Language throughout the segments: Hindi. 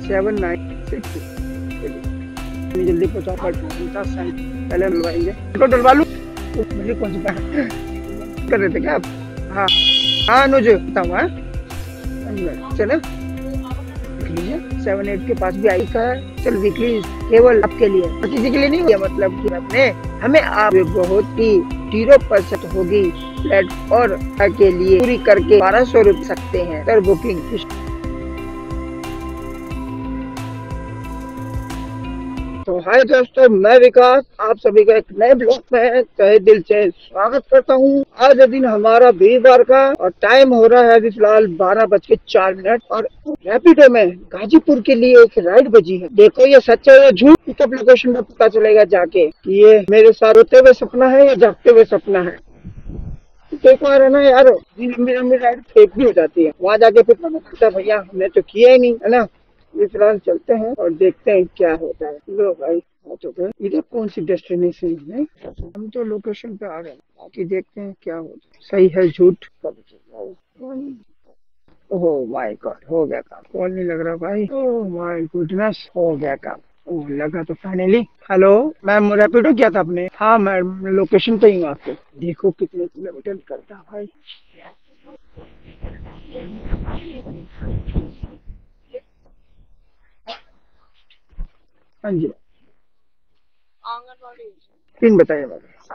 796 जल्दी पहुँचा पहले डलवाएंगे तो डलवा लूँ मुझे कौन सी कर रहे थे क्या आप? हाँ हाँ अनुज बताऊँ हाँ चलो 7-8 के पास भी आई का चल वीकली केवल आपके लिए किसी के लिए नहीं हुआ मतलब कि अपने हमें आप बहुत ही 0% होगी फ्लैट और के लिए पूरी करके 1200 रुपये सकते हैं सर बुकिंग। तो हाय दोस्तों मैं विकास आप सभी का एक नए ब्लॉग में तहे दिल से स्वागत करता हूँ। आज दिन हमारा वीरवार का और टाइम हो रहा है अभी फिलहाल 12:04 और रैपिडो में गाजीपुर के लिए एक राइड बजी है। देखो ये सच्चा या झूठ पिकअप लोकेशन में पता चलेगा जाके कि ये मेरे साथ रोते हुए सपना है या जागते हुए सपना है। देखो है ना यार लंबी लंबी राइड फेक भी हो जाती है वहाँ जाके फिर पता चलता भैया हमने तो किया ही नहीं है ना। ये फिलहाल चलते हैं और देखते हैं क्या होता है। लो भाई आ चुके हैं इधर कौन सी डेस्टिनेशन है हम तो लोकेशन पे आ गए बाकी देखते हैं क्या होता है सही है झूठ। ओह माय गॉड हो गया काम कॉल नहीं लग रहा भाई ओह माय गुडनेस हो गया काम ओह लगा तो फाइनली। हेलो मैम रैपिडो किया था आपने? हाँ मैम लोकेशन पे ही हूँ आपके देखो कितने किलोमीटर करता है भाई। हाँ जी आंगनबाड़ी पिन बताइए मैम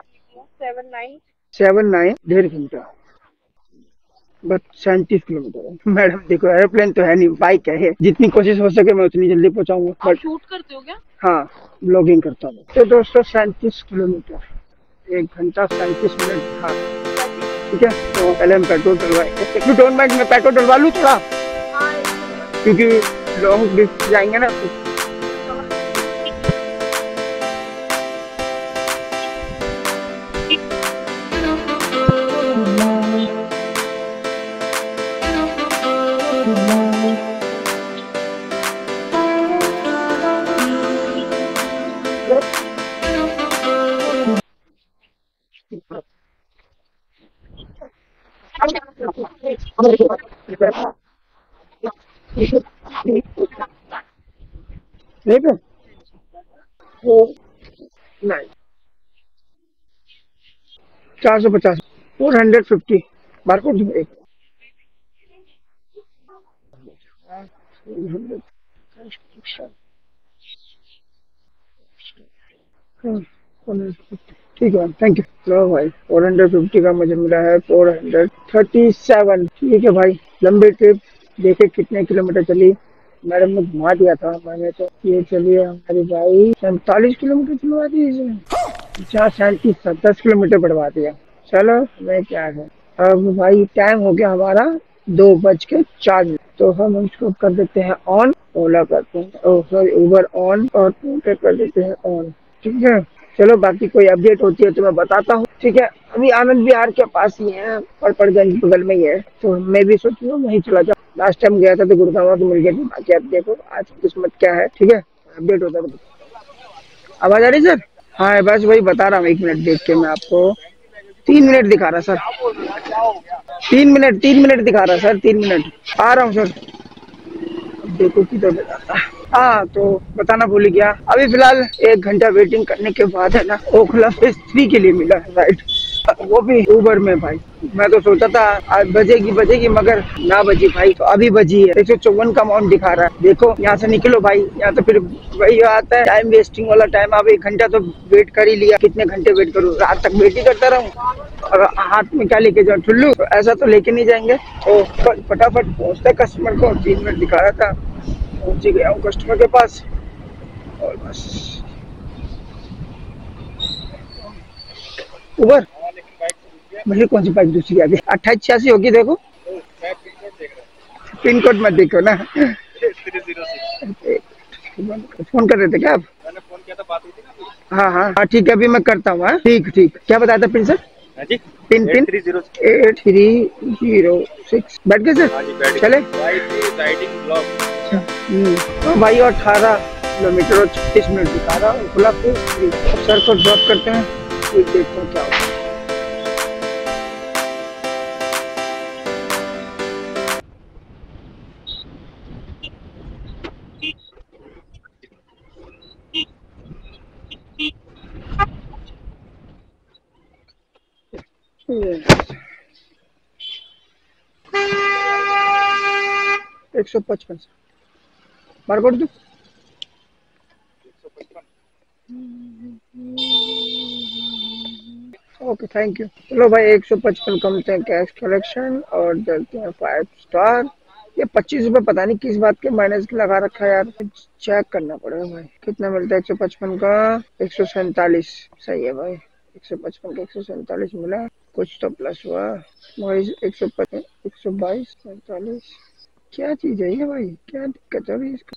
7-9 1.5 घंटा बस 37 किलोमीटर है मैडम। देखो एरोप्लेन तो है नहीं बाइक है जितनी कोशिश हो सके मैं उतनी जल्दी पहुंचाऊंगा। बट शूट करते हो क्या? हाँ ब्लॉगिंग करता हूँ। तो दोस्तों 37 किलोमीटर 1 घंटा 37 मिनट। हाँ ठीक है तो पहले हम पेट्रोल डलवाएंगे। डोंट माइंड मैं पेट्रोल डलवा लूँ थोड़ा क्योंकि लॉन्ग डिस्टेंस जाएंगे ना तो। नहीं पे वो नहीं 450 450 बारकोड एक ठीक है थैंक यू। लो भाई 450 का मुझे मिला है 437। ठीक है भाई लंबी ट्रिप देखे कितने किलोमीटर चली। मैडम ने घुमा दिया था मैंने तो ये चलिए हमारी भाई 47 किलोमीटर चलवा दी इसने 37 किलोमीटर बढ़वा दिया। चलो मैं क्या है अब भाई टाइम हो गया हमारा 2:04 तो हम उसको कर देते हैं ऑन ओला करते हैं सॉरी उबर ऑन और पे कर देते हैं ऑन। ठीक है चलो बाकी कोई अपडेट होती है तो मैं बताता हूँ। ठीक है अभी आनंद विहार के पास ही है पड़पड़गंज बगल में ही है तो मैं भी सोच रहा हूँ वहीं चला जाऊँ। लास्ट टाइम गया था तो गुड़गांव तो मिल गया था बाकी आप देखो आज किस्मत क्या है। ठीक है अपडेट होता है आवाज आ रही सर? हाँ बस वही बता रहा हूँ 1 मिनट देख के मैं आपको 3 मिनट दिखा रहा सर 3 मिनट दिखा रहा सर 3 मिनट आ रहा हूँ सर। देखो किधर बताता। हाँ तो बताना भूल गया अभी फिलहाल 1 घंटा वेटिंग करने के बाद है ना ओखला फेज 3 के लिए मिला है राइट वो भी उबर में भाई। मैं तो सोचा था आज बजेगी मगर ना बजी भाई तो अभी बजी है 154 का अमाउंट दिखा रहा है। देखो यहाँ से निकलो भाई यहाँ तो फिर वही आता है टाइम वेस्टिंग वाला टाइम। अब 1 घंटा तो वेट कर ही लिया कितने घंटे वेट करूँ रात तक वेट ही करता रहूँ और हाथ में क्या लेके जाऊँ ठुल्लू तो ऐसा तो लेके नहीं जाएंगे तो फटाफट पहुँचता है कस्टमर को 3 मिनट दिखा रहा था पहुँच ही गया हूँ कस्टमर के पास और बस उबर मुझे कौन सी बाइक दूसरी आ गई 2886 होगी देखो पिन कोड मत देखो ना। फोन कर रहे थे क्या आप? मैंने फोन किया था बात हुई थी ना। हाँ ठीक है अभी मैं करता हूँ। ठीक क्या बताया था पिन सर? पिन 8306 बैठ गए सर चले तो भाई और 18 किलोमीटर और 36 मिनट दिखा रहा खुला सर को ड्रॉप करते हैं देखते हैं क्या होता है। 155 बारकोड दो। Okay thank you. चलो भाई 155 कमते हैं कैश कलेक्शन और चलते हैं 5 स्टार। ये 25 रुपये पता नहीं किस बात के माइनस लगा रखा है यार, चेक करना पड़ेगा भाई। कितना मिलता है 155 का? 147 सही है भाई। 155 का 147 मिला, कुछ तो प्लस हुआ भाई। 155 122 47 क्या चीज है ये भाई, क्या दिक्कत है इसका?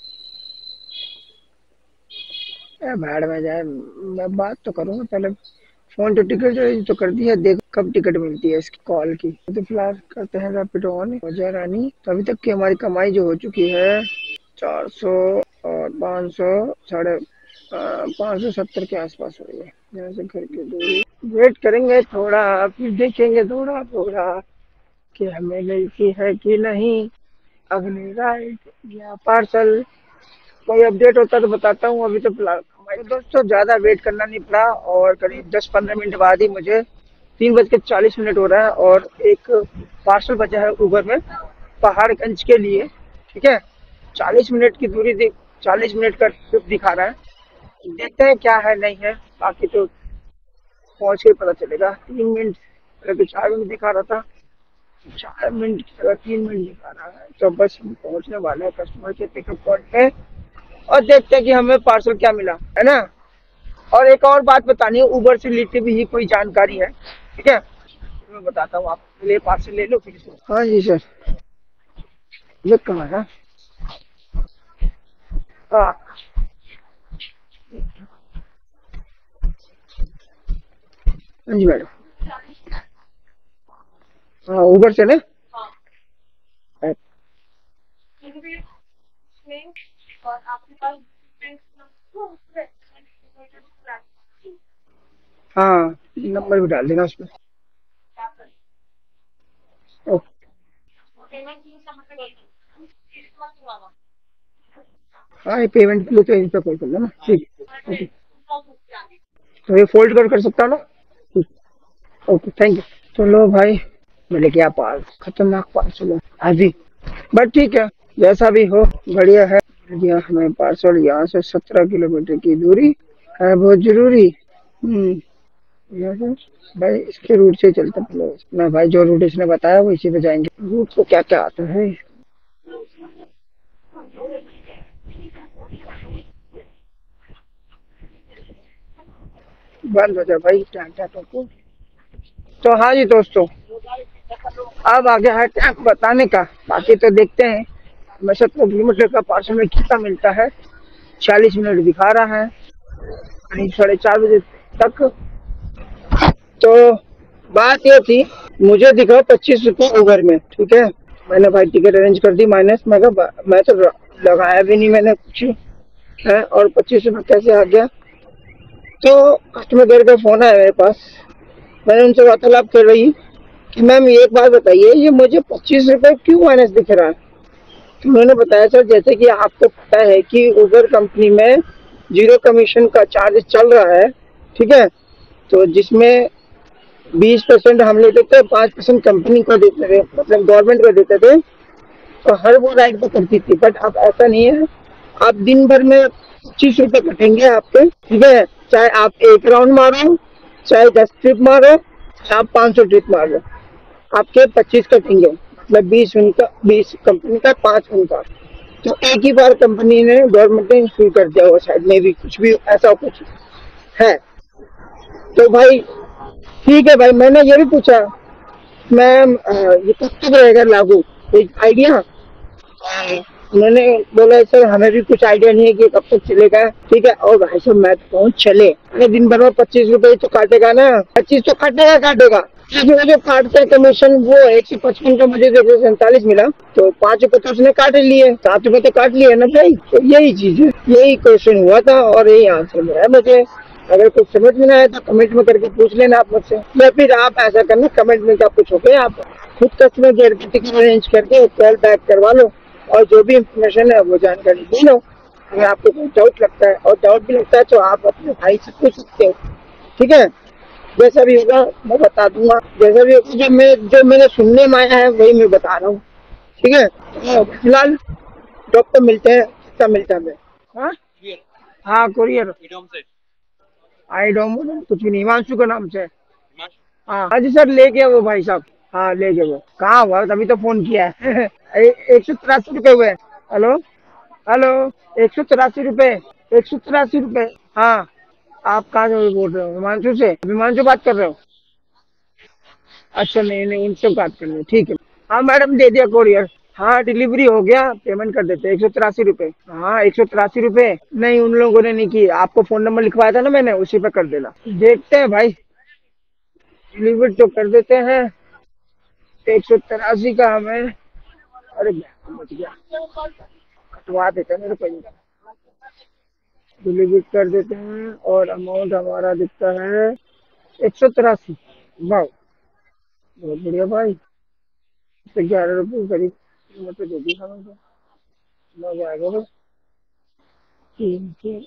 भाड़ में जाए, मैं बात तो करूंगा पहले। फोन तो टिकट तो कर दिया, देख कब टिकट मिलती है इसकी कॉल की। तो फिलहाल करते हैं रैपिडो ऑन। वजह रानी तो अभी तक की हमारी कमाई जो हो चुकी है 400 और 500 साढ़े 570 के आसपास हो गई है। यहाँ से घर की दूरी वेट करेंगे थोड़ा, फिर देखेंगे थोड़ा थोड़ा कि हमें मिलती है कि नहीं अगली राइड या पार्सल। कोई अपडेट होता तो बताता हूँ। अभी तो फिलहाल तो दोस्तों ज़्यादा वेट करना नहीं पड़ा और करीब 10-15 मिनट बाद ही मुझे 3:40 हो रहा है और एक पार्सल बचा है उबर में पहाड़गंज के लिए। ठीक है, 40 मिनट की दूरी 40 मिनट का ट्रिप दिखा रहा है। देखते हैं क्या है नहीं है, बाकी तो पहुँच के पता चलेगा। 3 मिनट पहले तो 4 मिनट दिखा रहा था, 4 मिनट की जगह 3 मिनट दिखा रहा है। तो बस हम पहुँचने वाले हैं कस्टमर के पिकअप पॉइंट पे और देखते हैं कि हमें पार्सल क्या मिला है ना। और एक और बात बतानी है, उबर से रिलेटेड भी कोई जानकारी है, ठीक है, मैं बताता हूँ आपके लिए। पार्सल ले लो फिर इसको। हाँ जी सर, ये कहाँ है? हाँ हाँ जी मैडम। हाँ उबर से ना। हाँ नंबर भी डाल देना उसमें। ओके। हाँ ये पेमेंट के लिए तो यहीं पे कॉल कर लो ना। ठीक है ओके। तो ये फोल्ड कर सकता हूँ ना? ठीक, ओके थैंक यू। तो लो भाई मैंने क्या पाल खतरनाक पार्सल है अभी, बट ठीक है जैसा भी हो बढ़िया है। दिया हमें पार्सल। यहाँ से 17 किलोमीटर की दूरी है, बहुत जरूरी। यहाँ से भाई इसके रूट से चलते पहले ना भाई, जो रूट इसने बताया वो इसी पे जाएंगे। रूट को क्या क्या आता है? बंद हो जाए भाई टाटा को। तो हाँ जी दोस्तों, अब आगे है टाइम बताने का। बाकी तो देखते हैं हमें 17 किलोमीटर का पार्सल में कितना मिलता है। 40 मिनट दिखा रहा है, करीब 4:30 बजे तक। तो बात ये थी, मुझे दिखा 25 रुपये ओवर में। ठीक है, मैंने भाई टिकट अरेंज कर दी माइनस। मैं तो लगाया भी नहीं मैंने कुछ है, और 25 रुपये कैसे आ गया? तो कस्टमर केयर का फोन आया मेरे पास। मैंने उनसे वार्तालाप कर रही कि मैम ये एक बात बताइए, ये मुझे 25 रुपये क्यों माइनस दिख रहा है? तो उन्होंने बताया सर जैसे कि आपको पता है कि उबर कंपनी में 0 कमीशन का चार्ज चल रहा है। ठीक है, तो जिसमें 20% हम लेते थे, 5% कंपनी को देते थे, मतलब गवर्नमेंट को देते थे। तो हर वो राइड पे करती थी, बट अब ऐसा नहीं है। आप दिन भर में 25 रुपये कटेंगे आपके। ठीक है, चाहे आप 1 राउंड मारो, चाहे 10 ट्रिप मारो, चाहे आप 500 ट्रिप मारो, आपके 25 कटेंगे। मतलब 20 उनका, 20 कंपनी का, 5 उनका। तो एक ही बार कंपनी ने, गवर्नमेंट ने शुरू कर दिया हुआ, शायद में भी कुछ भी ऐसा कुछ है। तो भाई ठीक है भाई, मैंने ये भी पूछा मैम ये कब तक रहेगा लागू, कोई आइडिया? उन्होंने बोला सर हमें भी कुछ आइडिया नहीं है कि कब तक चलेगा। ठीक है, और भाई साहब मैं तो कहूँ चले, अरे दिन भर में 25 रुपये तो काटेगा ना, 25 तो काटेगा काटेगा। जो काटते हैं कमीशन वो 155 का मुझे 147 मिला, तो 5 रुपये तो उसने काट लिए, 7 रुपये तो काट लिए ना भाई। तो यही चीज है, यही क्वेश्चन हुआ था और यही आंसर मिला है मुझे। अगर कुछ समझ में ना आया तो कमेंट में करके पूछ लेना आप मुझसे, या फिर आप ऐसा करना कमेंट में क्या पूछोगे, आप खुद कस्टमर केयर की टिकट अरेंज करके कॉल बैक करवा लो और जो भी इंफॉर्मेशन है वो जानकारी ले लो। अगर आपको कोई डाउट लगता है, और डाउट भी लगता है तो आप अपने भाई से पूछ सकते हो। ठीक है, जैसा भी होगा मैं बता दूंगा। जैसा भी होगा, जो मैंने सुनने में आया है वही मैं बता रहा हूँ। ठीक है। फिलहाल जॉब पे मिलते हैं, कितना मिलता है हमें। हाँ हाँ, कुरियर। आई डोंट कुछ भी नहीं, हिमांशु का नाम से। हाँ हाँ जी सर, ले गया वो भाई साहब। हाँ ले गए वो, कहाँ हुआ तभी तो फोन किया है। 183 रुपये हुए। हेलो हेलो, 183 रुपये, 183 रुपये। हाँ, आप कहाँ से बोल रहे हो? हिमांशु से, हिमांशु बात कर रहे हो? अच्छा नहीं नहीं, उनसे बात कर लो, ठीक है। हाँ मैडम, दे दिया कोरियर। हाँ डिलीवरी हो गया, पेमेंट कर देते, 183 रुपये। हाँ 183 रुपये। नहीं, उन लोगों ने नहीं की, आपको फोन नंबर लिखवाया था ना मैंने, उसी पे कर देना। देखते हैं भाई, डिलीवरी तो कर देते हैं। 183 का हमें, अरे बच गया, कटवा देते हैं मेरे को। डिलीवरी कर देते हैं और अमाउंट हमारा दिखता है 183। वाह, बहुत बढ़िया भाई। 11 रुपये करीब कीमत दे दी हमें तो। मजा आएगा बस। तीन तीन,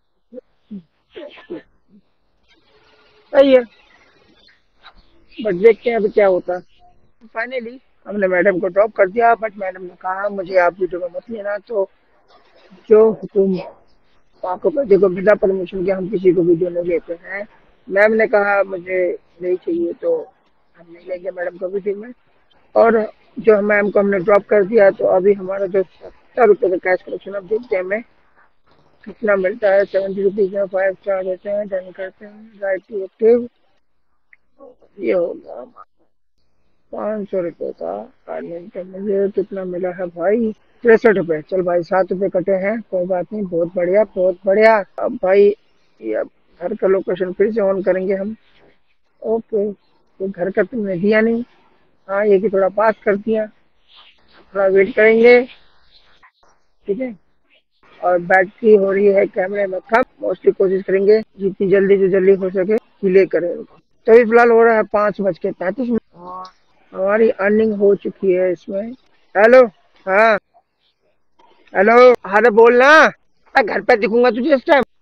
सही है। बट देखते हैं अभी क्या होता है। फाइनली हमने मैडम को ड्रॉप कर दिया, बट मैडम ने कहा मुझे आप वीडियो में मत लेना, तो जो हुकुम, आपको देखो बिना परमिशन के हम किसी को वीडियो नहीं लेते हैं। मैम ने कहा मुझे नहीं चाहिए, तो हम नहीं लेंगे मैडम को वीडियो में। और जो मैम को हमने ड्रॉप कर दिया, तो अभी हमारा जो 70 रुपये का कैश कलेक्शन, अब देखते हैं हमें कितना मिलता है। 70 रुपीज में 5 स्टार देते हैं, डन करते हैं, राइट टू एक्टिव। ये होगा 500 रुपये का अर्निंग का। मुझे कितना मिला है भाई? 63 रुपये। चल भाई, 7 रुपये कटे हैं, कोई बात नहीं, बहुत बढ़िया बहुत बढ़िया। अब भाई ये, अब घर का लोकेशन फिर से ऑन करेंगे हम। ओके, तो घर का तुमने दिया नहीं। हाँ, ये कि थोड़ा पास कर दिया, थोड़ा वेट करेंगे। ठीक है। और बैटरी हो रही है कैमरे में कम, मोस्टली कोशिश करेंगे जितनी जल्दी से जल्दी हो सके डिले करें उनको। तो अभी फिलहाल हो रहा है 5:35। और हमारी अर्निंग हो चुकी है इसमें। हेलो। हाँ हेलो। हाँ तो बोलना, मैं घर पे दिखूंगा तुझे इस टाइम।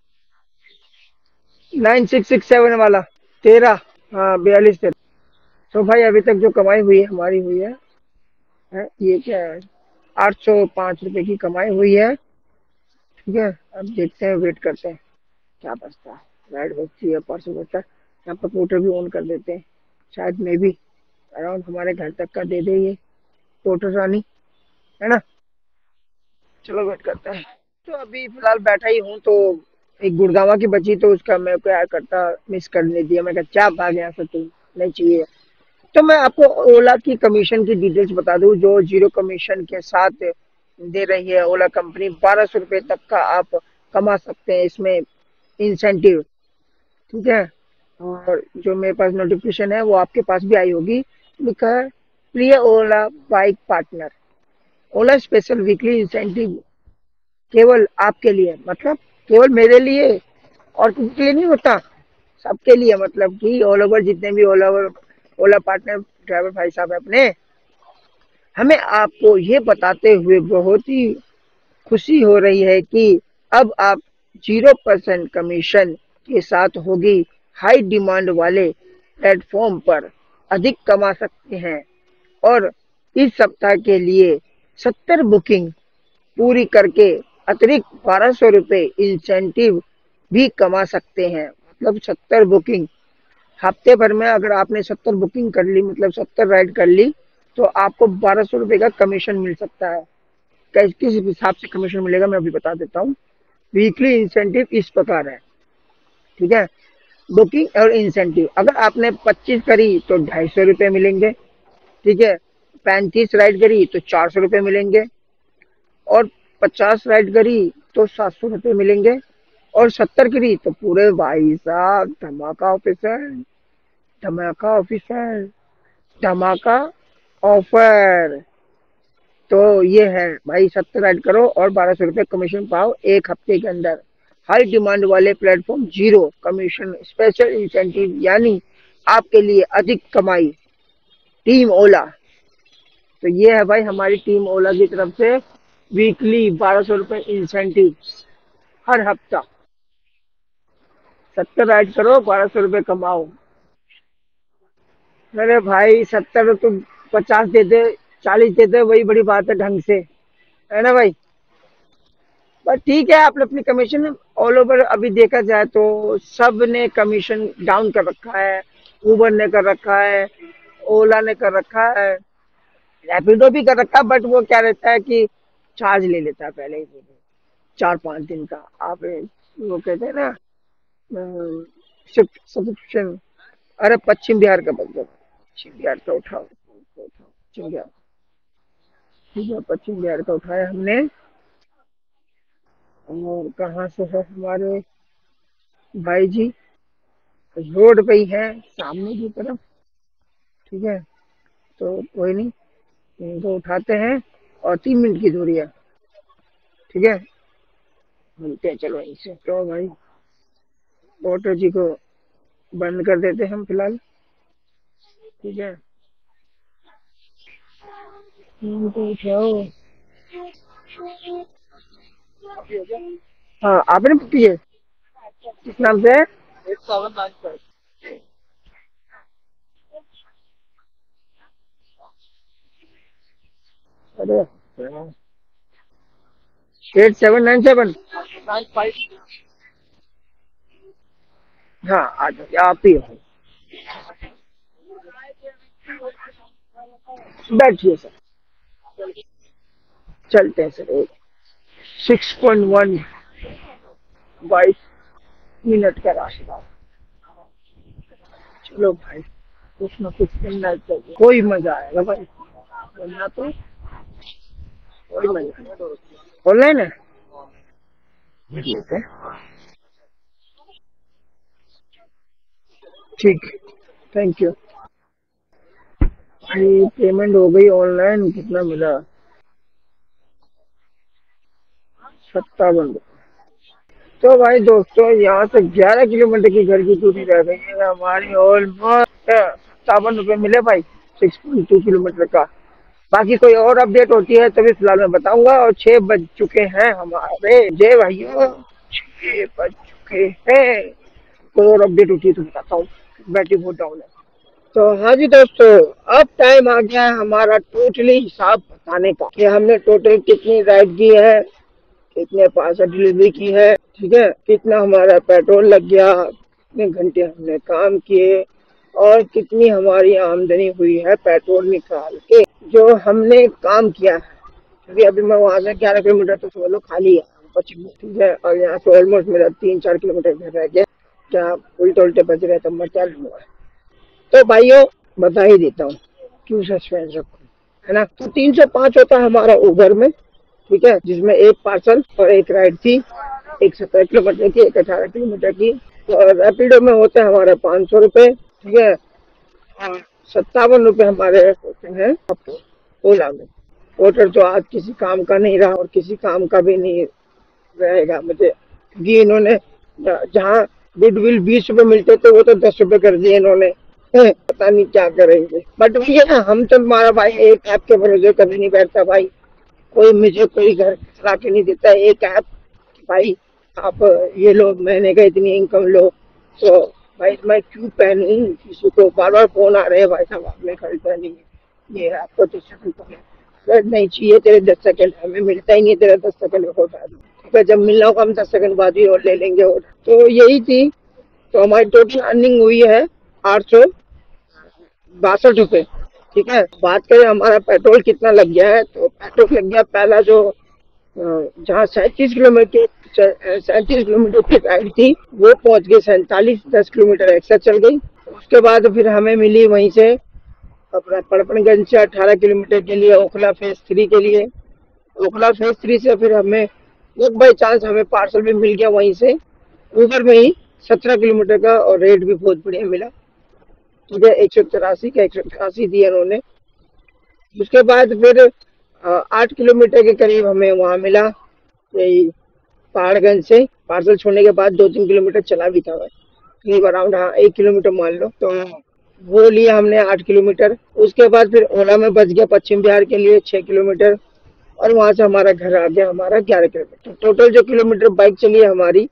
9667 वाला, 13। हाँ 42 13। तो भाई अभी तक जो कमाई हुई है हमारी हुई ये क्या है, 805 रुपये की कमाई हुई है। ठीक है, अब देखते हैं, वेट करते हैं क्या बचता है। राइट बचती है, परसों बचता है। यहाँ पर पोर्टर भी ऑन कर देते हैं, शायद मे भी अराउंड हमारे घर तक का दे दे ये पोर्टर रानी, है ना। चलो वेट करते हैं। तो अभी फिलहाल बैठा ही हूँ, तो एक गुड़गावा की बची, तो उसका मैं क्या करता, मिस करने दिया। मैं कहा क्या भाग यहाँ से, तुम नहीं चाहिए। तो मैं आपको ओला की कमीशन की डिटेल्स बता दूं, जो जीरो कमीशन के साथ दे रही है ओला कंपनी। 1200 रुपये तक का आप कमा सकते हैं इसमें इंसेंटिव। ठीक है। और जो मेरे पास नोटिफिकेशन है वो आपके पास भी आई होगी, लिखा है प्रिय Ola bike partner, Ola special weekly incentive केवल आपके लिए, मतलब केवल मेरे लिए और किसी के लिए नहीं होता, सबके लिए। मतलब कि ऑल ओवर जितने भी ओला ओला पार्टनर ड्राइवर भाई साहब है अपने, हमें आपको ये बताते हुए बहुत ही खुशी हो रही है कि अब आप 0% कमीशन के साथ होगी हाई डिमांड वाले प्लेटफॉर्म पर अधिक कमा सकते हैं। और इस सप्ताह के लिए 70 बुकिंग पूरी करके अतिरिक्त 1200 रुपये इंसेंटिव भी कमा सकते हैं। मतलब 70 बुकिंग, हफ्ते भर में अगर आपने 70 बुकिंग कर ली, मतलब 70 राइड कर ली, तो आपको 1200 रुपये का कमीशन मिल सकता है। किस हिसाब से कमीशन मिलेगा मैं अभी बता देता हूँ। वीकली इंसेंटिव इस प्रकार है। ठीक है, बुकिंग और इंसेंटिव, अगर आपने 25 करी तो 250 रुपये मिलेंगे। ठीक है, 35 राइड करी तो 400 रुपये मिलेंगे। और 50 राइड करी तो 700 रुपये मिलेंगे। और 70 करी तो पूरे भाई साहब धमाका ऑफिसर, धमाका ऑफिसर, धमाका ऑफर। तो ये है भाई, 70 ऐड करो और 1200 रुपये कमीशन पाओ एक हफ्ते के अंदर। हाई डिमांड वाले platform, zero commission special incentive, यानी आपके लिए अधिक कमाई, टीम ओला। तो ये है भाई हमारी टीम ओला की तरफ से वीकली 1200 रुपये इंसेंटिव हर हफ्ता। 70 ऐड करो, 1200 रुपये कमाओ। मेरे भाई 70 तो 50 दे दे, 40 देते हैं, वही बड़ी बात है ढंग से, है ना भाई। बट ठीक है, आपने अपनी कमीशन ऑल ओवर अभी देखा जाए तो सब ने कमीशन डाउन कर रखा है। उबर ने कर रखा है, ओला ने कर रखा है, रैपिडो भी कर रखा है, बट वो क्या रहता है कि चार्ज ले लेता है पहले ही, 4-5 दिन का। आप वो कहते हैं ना सब्सक्रिप्शन। अरे पश्चिम बिहार का बंदा, पश्चिम बिहार का उठाओ, पश्चिम बिहार, ठीक है, पश्चिम बिहार का उठाया हमने। और कहाँ से है हमारे भाई जी, रोड पे ही है, सामने की तरफ, ठीक है। तो कोई नहीं, इनको उठाते हैं और 3 मिनट की दूरी है, ठीक है। मिलते हैं चलो वहीं से। तो भाई ऑटो जी को बंद कर देते हैं हम फिलहाल, ठीक है। इनको उठाओ। हाँ, आपने बुक की है, किस नाम से है? 8795। अरे 8797। हाँ आ जाइए, आप ही हो। बैठिए सर, चलते हैं सर। 6.1 22 मिनट का रास्ता। चलो भाई, कुछ ना कुछ करना चाहिए, कोई मजा आएगा भाई, वरना तो कोई मजा नहीं। ऑनलाइन है, ठीक है, ठीक, थैंक यू। भाई पेमेंट हो गई ऑनलाइन, कितना मिला? 57। तो भाई दोस्तों, यहाँ से 11 किलोमीटर की घर की दूरी रह गई है हमारी, ऑलमोस्ट 57 रुपये मिले भाई, 6.2 किलोमीटर का। बाकी कोई और अपडेट होती है तभी फिलहाल मैं बताऊंगा। और 6 बज चुके हैं हमारे जय भाइयों, 6 बज चुके हैं। कोई और अपडेट होती है तो बताता हूँ, बैटरी बहुत डाउन है। तो हाँ जी दोस्तों, अब टाइम आ गया है हमारा टोटली हिसाब बताने का, कि हमने टोटल कितनी राइड की है, कितने पार्सल डिलीवरी की है, ठीक है, कितना हमारा पेट्रोल लग गया, कितने घंटे हमने काम किए, और कितनी हमारी आमदनी हुई है पेट्रोल निकाल के जो हमने काम किया है। क्योंकि अभी मैं वहां से 11 किलोमीटर तो समझ लो खाली है, 25, ठीक है, और यहाँ से ऑलमोस्ट मेरा 3-4 किलोमीटर घर रह गया। क्या उल्टे उल्टे बज रहे तो मैं क्या लूंगा। तो भाइयों, बता ही देता हूँ, क्यों सस्पेंस रखूं, है ना। तो 305 होता है हमारा उबर में, ठीक है, जिसमें एक पार्सल और एक राइड थी, एक 17 किलोमीटर की, एक 18 किलोमीटर की। और रैपिडो में होते हैं हमारे 500 रुपये, ठीक है। और 57 रुपये हमारे होते हैं आपको ओला में। वोटर तो आज किसी काम का नहीं रहा और किसी काम का भी नहीं रहेगा मुझे, क्योंकि इन्होंने जहाँ गुडविल 20 रुपए मिलते थे वो तो 10 रुपए कर दिए इन्होंने। पता नहीं क्या करेंगे, बट भैया ना, हम तो हमारा भाई एक ऐप के भरोसे कभी नहीं बैठता भाई। कोई मुझे कोई घर चला के नहीं देता, एक ऐप भाई, आप ये लो महीने का इतनी इनकम लो। तो भाई मैं क्यों पहनूं, किसी को बार बार फोन आ रहे हैं भाई साहब आपने खरीदा नहीं है, ये आपको 10 सेकंड पहले नहीं चाहिए, तेरे 10 सेकंड हमें मिलता ही नहीं, तेरा 10 सेकंड हो जाए, ठीक है, जब मिलना होगा हम 10 सेकंड बाद ही और ले लेंगे और। तो यही थी। तो हमारी टोटल अर्निंग हुई है 862 रुपये, ठीक है। बात करें हमारा पेट्रोल कितना लग गया है, तो पेट्रोल लग गया पहला जो जहाँ 37 किलोमीटर की राइड थी, वो पहुंच गई 47, 10 किलोमीटर एक्स्ट्रा चल गई। उसके बाद फिर हमें मिली वहीं से अपना पड़पनगंज से 18 किलोमीटर के लिए ओखला फेज 3 के लिए। ओखला फेज 3 से फिर हमें एक बाई चांस हमें पार्सल भी मिल गया वहीं से, उबर में ही, 17 किलोमीटर का, और रेट भी बहुत बढ़िया मिला, ठीक है, 183 का 183 दिया उन्होंने। उसके बाद फिर 8 किलोमीटर के करीब हमें वहाँ मिला, यही पहाड़गंज से पार्सल छोड़ने के बाद 2-3 किलोमीटर चला भी था, करीब अराउंड, हाँ 1 किलोमीटर मान लो। तो वो लिया हमने 8 किलोमीटर। उसके बाद फिर ओला में बच गया पश्चिम बिहार के लिए 6 किलोमीटर, और वहां से हमारा घर आ गया हमारा 11 किलोमीटर। टोटल जो किलोमीटर बाइक चली है हमारी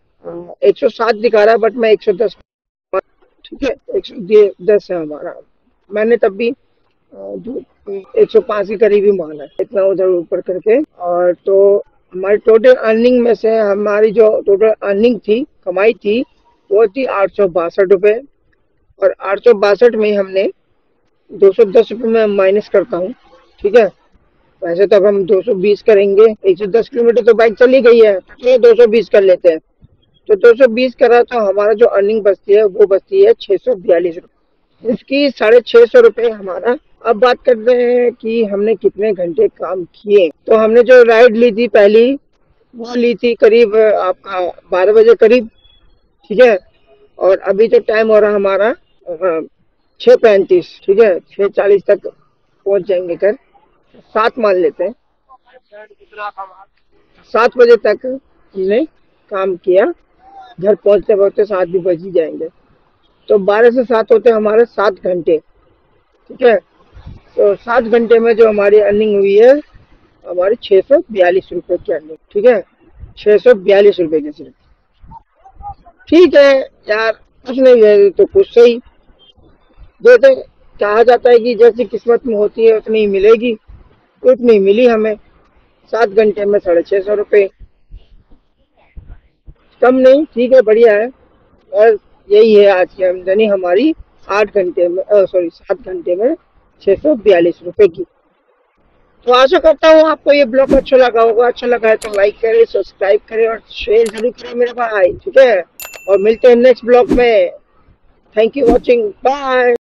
107 दिखा रहा है, बट मैं 110, ठीक है, 110 है हमारा। मैंने तब भी जो 105 के करीब ही माल है, इतना उधर ऊपर करके। और तो हमारी टोटल अर्निंग में से हमारी जो टोटल अर्निंग थी, कमाई थी, वो थी 862 रुपये। और 862 में हमने 210 रुपये में माइनस करता हूँ, ठीक है। वैसे तो अब हम 220 करेंगे, 110 किलोमीटर तो बाइक चली गई है, तो 220 कर लेते हैं। तो 220 करा तो हमारा जो अर्निंग बचती है वो बचती है 642 रुपये। इसकी 650 रुपये हमारा। अब बात करते हैं कि हमने कितने घंटे काम किए। तो हमने जो राइड ली थी पहली, वो ली थी करीब आपका 12 बजे करीब, ठीक है। और अभी जो टाइम हो रहा हमारा 6:35, ठीक है। 6:40 तक पहुंच जाएंगे घर, 7 मान लेते हैं। 7 बजे तक हमने काम किया, घर पहुंचते पहुंचते 7 भी बज ही जाएंगे। तो 12 से 7 होते हमारे 7 घंटे, ठीक है। तो 7 घंटे में जो हमारी अर्निंग हुई है, हमारी 642 रुपये की अर्निंग, ठीक है। 642 रुपये की सिर्फ, ठीक है यार। कुछ नहीं है तो कुछ सही। जैसे कहा जाता है कि जैसी किस्मत में होती है उतनी ही मिलेगी, उतनी मिली हमें। 7 घंटे में 650 रुपये, कम नहीं, ठीक है, बढ़िया है। और यही है आज की आमदनी हमारी, 8 घंटे में, सॉरी 7 घंटे में 642 रुपये की। तो आशा करता हूँ आपको ये ब्लॉग अच्छा लगा होगा। अच्छा लगा है तो लाइक करें, सब्सक्राइब करें और शेयर जरूर करें मेरे भाई, ठीक है। और मिलते हैं नेक्स्ट ब्लॉग में। Thank you watching, bye.